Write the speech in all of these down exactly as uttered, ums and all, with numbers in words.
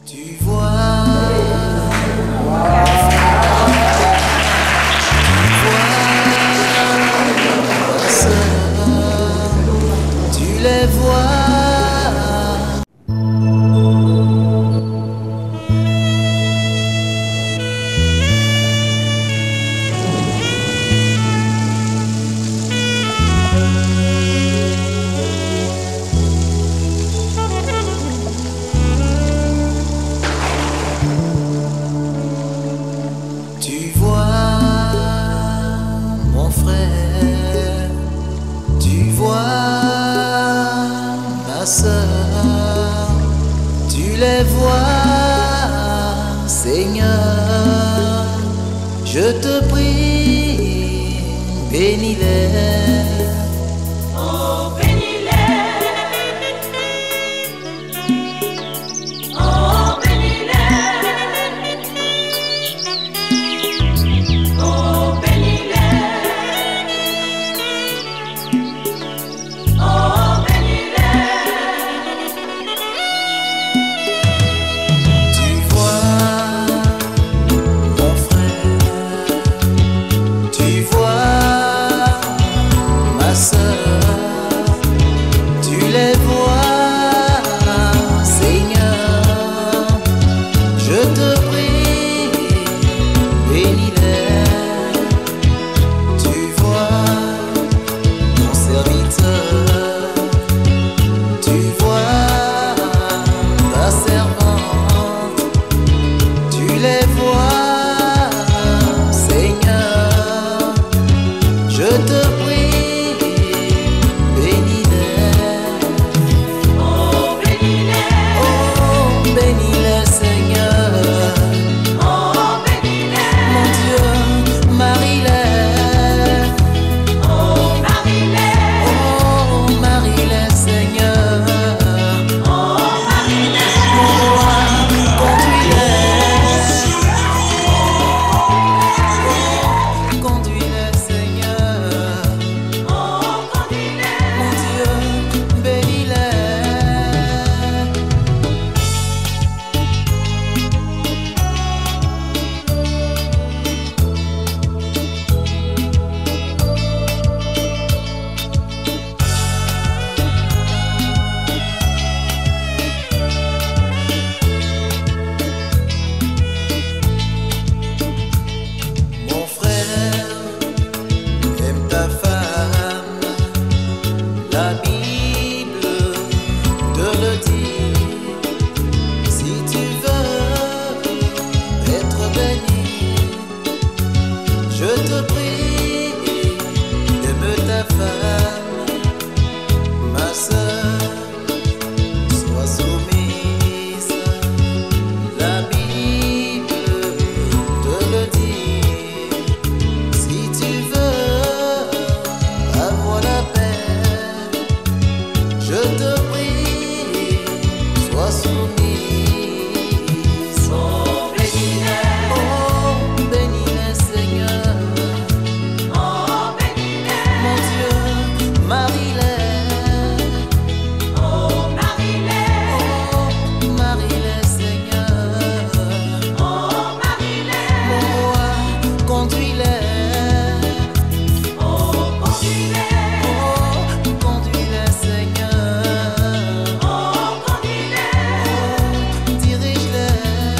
Tu vois, tu les vois. Tu vois, mon frère, tu vois, ma soeur, tu les vois, Seigneur, je te prie, bénis-les. Oh, bénis-les. Oh, bénis-les. Oh, bénis-les. Oh, bénis-les. Tu vois, mon frère, tu vois, ma soeur, tu les vois, Seigneur, je te prie, bénis-les. Tu vois, mon serviteur, tu vois, ta servante, tu les vois, Seigneur, je te prie, bénis-les. Oh, bénis-les. Oh, bénis-les, Seigneur, Oh, bénis-les. mon Dieu, marie-les. Oh, marie-les. Oh, marie-les, Seigneur, Oh, marie-les. mon roi, conduis-les. Conduis-les, Seigneur, Oh, conduis-les. mon Dieu, bénis-les. Mon frère, aime ta femme, la Bible te le dit. Si tu veux être béni, je te prie, aime ta femme, ma soeur, sois soumise. La Bible te le dit. Si tu veux avoir la paix, je te prie, sois soumise. Oh, bénis-les. Oh, bénis-les, Seigneur, Oh, bénis-les. mon Dieu, marie-les. Oh, marie-les. Oh, marie-les, Seigneur, Oh, marie-les. mon roi, conduis-les. Oh, conduis-les. Oh, conduis-les, Seigneur. Oh, conduis-les. Oh, dirige-les.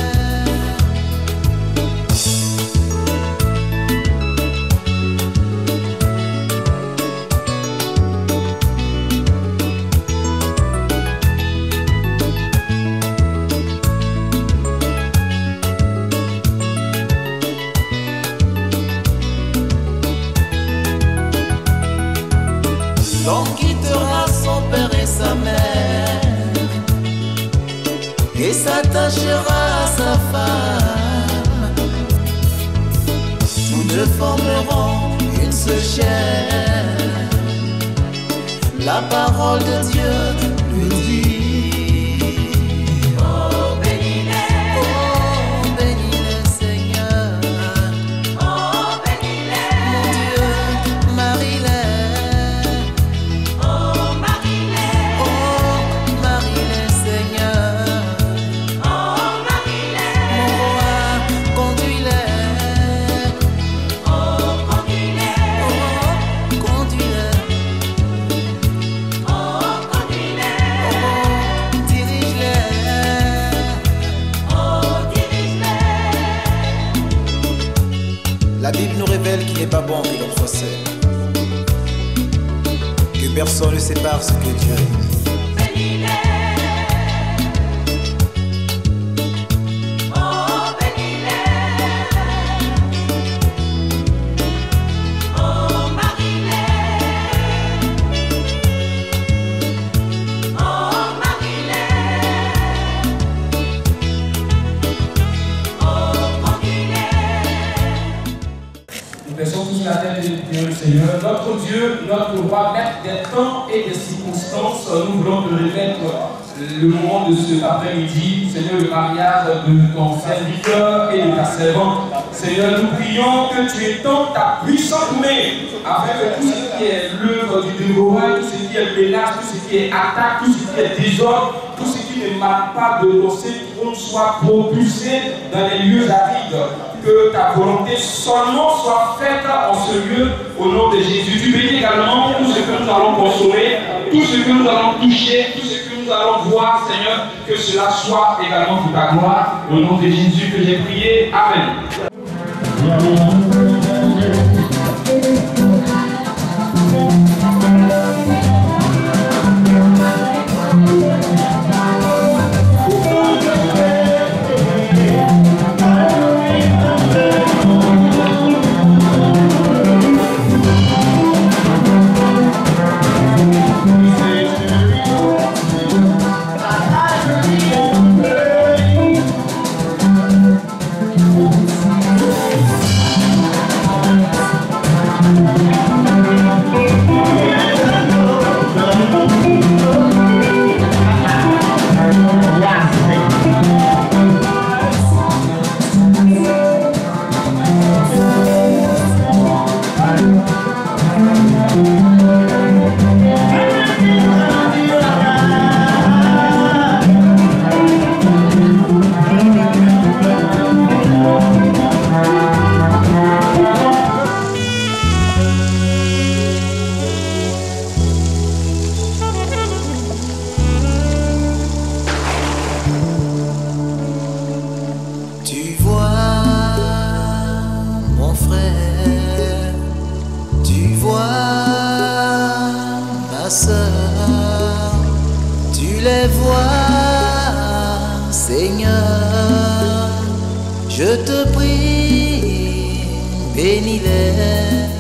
L'homme quittera son père et sa mère et s'attachera à sa femme. Tous deux formeront une seule chair. La parole de Dieu lui dit. Oh, bénis-les. Oh, bénis-les, Seigneur, Oh, bénis-les. mon Dieu, marie-les. Oh, marie-les. Oh, marie-les, Seigneur. Oh, La Bible nous révèle qu'il n'est pas bon que l'on soit seul, que personne ne sépare ce que Dieu aime. Baissons tous la tête et prions le Seigneur. Notre Dieu, notre roi, maître des temps et des circonstances, nous voulons te remettre le moment de cet après-midi, Seigneur, le mariage de ton serviteur et de ta servante. Seigneur, nous prions que tu étends ta puissante main afin que tout ce qui est l'œuvre du dévoreur, tout ce qui est menace, tout ce qui est attaque, tout ce qui est désordre, tout ce qui ne marque pas de ton trône soit propulsé dans les lieux arides. Que ta volonté seulement soit faite en ce lieu au nom de Jésus. Tu bénis également tout ce que nous allons consommer, tout ce que nous allons toucher, tout ce que nous allons voir, Seigneur, que cela soit également pour ta gloire. Au nom de Jésus que j'ai prié. Amen. Tu les vois, Seigneur, je te prie, bénis-les.